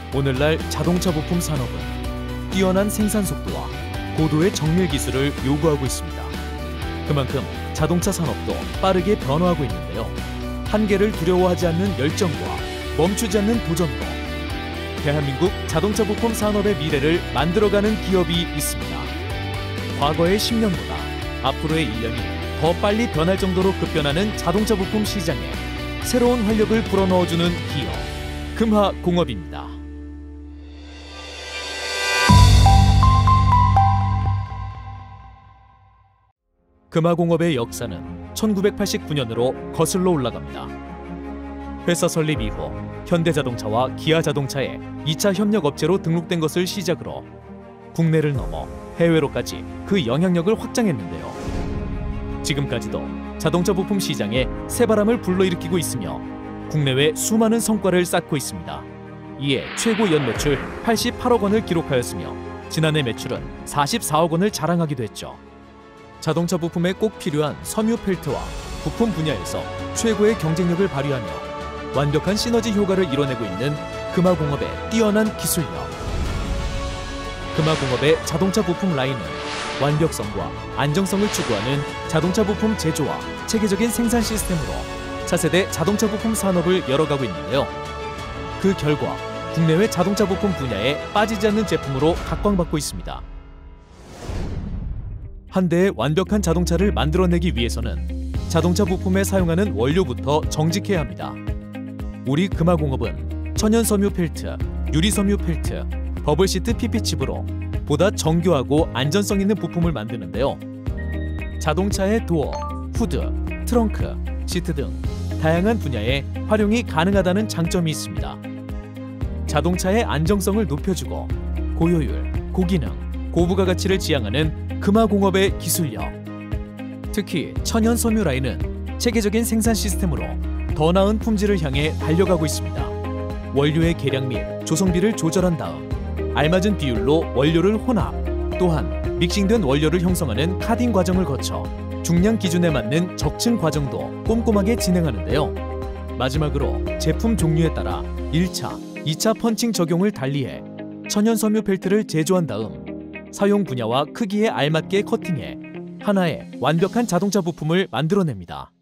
오늘날 자동차 부품 산업은 뛰어난 생산 속도와 고도의 정밀 기술을 요구하고 있습니다. 그만큼 자동차 산업도 빠르게 변화하고 있는데요. 한계를 두려워하지 않는 열정과 멈추지 않는 도전으로 대한민국 자동차 부품 산업의 미래를 만들어가는 기업이 있습니다. 과거의 10년보다 앞으로의 1년이 더 빨리 변할 정도로 급변하는 자동차 부품 시장에 새로운 활력을 불어넣어주는 기업, 금화공업입니다. 금화공업의 역사는 1989년으로 거슬러 올라갑니다. 회사 설립 이후 현대자동차와 기아자동차의 2차 협력업체로 등록된 것을 시작으로 국내를 넘어 해외로까지 그 영향력을 확장했는데요. 지금까지도 자동차 부품 시장에 새바람을 불러일으키고 있으며 국내외 수많은 성과를 쌓고 있습니다. 이에 최고 연매출 88억 원을 기록하였으며 지난해 매출은 44억 원을 자랑하기도 했죠. 자동차 부품에 꼭 필요한 섬유 펠트와 부품 분야에서 최고의 경쟁력을 발휘하며 완벽한 시너지 효과를 이뤄내고 있는 금화공업의 뛰어난 기술력. 금화공업의 자동차 부품 라인은 완벽성과 안정성을 추구하는 자동차 부품 제조와 체계적인 생산 시스템으로 차세대 자동차 부품 산업을 열어가고 있는데요. 그 결과 국내외 자동차 부품 분야에 빠지지 않는 제품으로 각광받고 있습니다. 한 대의 완벽한 자동차를 만들어내기 위해서는 자동차 부품에 사용하는 원료부터 정직해야 합니다. 우리 금화공업은 천연섬유 펠트, 유리섬유 펠트, 버블시트 PP칩으로 보다 정교하고 안전성 있는 부품을 만드는데요. 자동차의 도어, 후드, 트렁크, 시트 등 다양한 분야에 활용이 가능하다는 장점이 있습니다. 자동차의 안정성을 높여주고 고효율, 고기능, 고부가가치를 지향하는 금화공업의 기술력. 특히 천연섬유 라인은 체계적인 생산 시스템으로 더 나은 품질을 향해 달려가고 있습니다. 원료의 계량 및 조성비를 조절한 다음 알맞은 비율로 원료를 혼합, 또한 믹싱된 원료를 형성하는 카딩 과정을 거쳐 중량 기준에 맞는 적층 과정도 꼼꼼하게 진행하는데요. 마지막으로 제품 종류에 따라 1차, 2차 펀칭 적용을 달리해 천연섬유 펠트를 제조한 다음 사용 분야와 크기에 알맞게 커팅해 하나의 완벽한 자동차 부품을 만들어냅니다.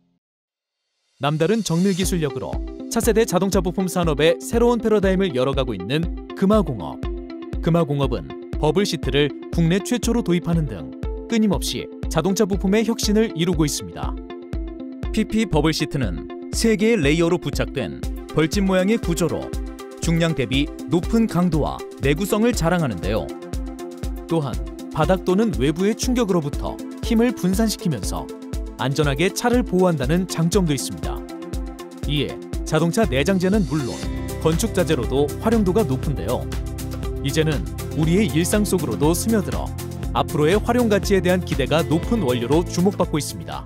남다른 정밀 기술력으로 차세대 자동차 부품 산업의 새로운 패러다임을 열어가고 있는 금화공업. 금화공업은 버블시트를 국내 최초로 도입하는 등 끊임없이 자동차 부품의 혁신을 이루고 있습니다. PP 버블시트는 3개의 레이어로 부착된 벌집 모양의 구조로 중량 대비 높은 강도와 내구성을 자랑하는데요. 또한 바닥 또는 외부의 충격으로부터 힘을 분산시키면서 안전하게 차를 보호한다는 장점도 있습니다. 이에 자동차 내장재는 물론 건축 자재로도 활용도가 높은데요. 이제는 우리의 일상 속으로도 스며들어 앞으로의 활용 가치에 대한 기대가 높은 원료로 주목받고 있습니다.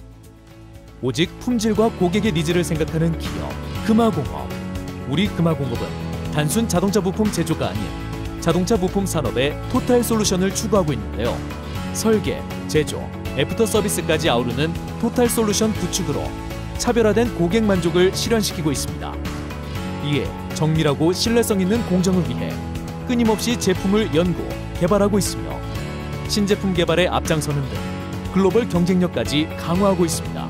오직 품질과 고객의 니즈를 생각하는 기업, 금화공업. 우리 금화공업은 단순 자동차 부품 제조가 아닌 자동차 부품 산업의 토탈 솔루션을 추구하고 있는데요. 설계, 제조, 애프터 서비스까지 아우르는 토탈 솔루션 구축으로 차별화된 고객 만족을 실현시키고 있습니다. 이에 정밀하고 신뢰성 있는 공정을 위해 끊임없이 제품을 연구, 개발하고 있으며 신제품 개발에 앞장서는 등 글로벌 경쟁력까지 강화하고 있습니다.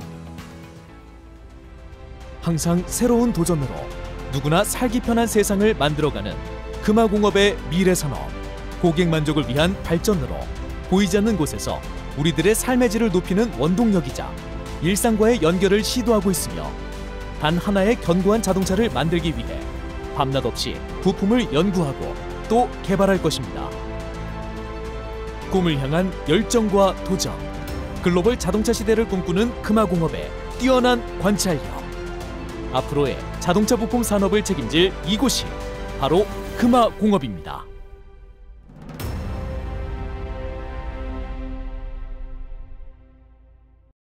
항상 새로운 도전으로 누구나 살기 편한 세상을 만들어가는 금화공업의 미래산업, 고객 만족을 위한 발전으로 보이지 않는 곳에서 우리들의 삶의 질을 높이는 원동력이자 일상과의 연결을 시도하고 있으며 단 하나의 견고한 자동차를 만들기 위해 밤낮 없이 부품을 연구하고 또 개발할 것입니다. 꿈을 향한 열정과 도전, 글로벌 자동차 시대를 꿈꾸는 금화공업의 뛰어난 관찰력. 앞으로의 자동차 부품 산업을 책임질 이곳이 바로 금화공업입니다.